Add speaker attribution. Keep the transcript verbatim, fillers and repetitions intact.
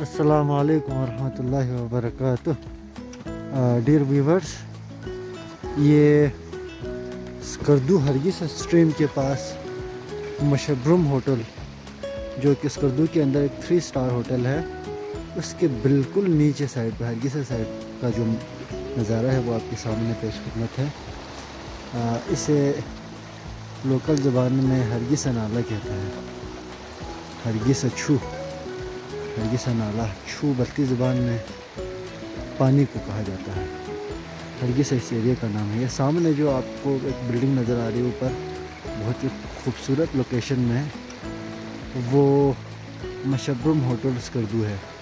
Speaker 1: अस्सलामु अलैकुम वरहमतुल्लाहि वबरकातुह। डियर व्यूवर्स, ये स्कर्दू हरगिस स्ट्रीम के पास मशब्रुम होटल, जो कि स्कर्दू के अंदर एक थ्री स्टार होटल है, उसके बिल्कुल नीचे साइड पर हरगिस साइड का जो नज़ारा है वो आपके सामने पेश खिदमत है। आ, इसे लोकल ज़बान में हरगिस नाला कहते हैं। हरगिस छू, हरगिस नाला, छू बल्ती ज़बान में पानी को कहा जाता है। हरगिस इस एरिया का नाम है। ये सामने जो आपको एक बिल्डिंग नज़र आ रही है ऊपर, बहुत ही खूबसूरत लोकेशन में, वो मशब्रुम होटल स्कर्दू है।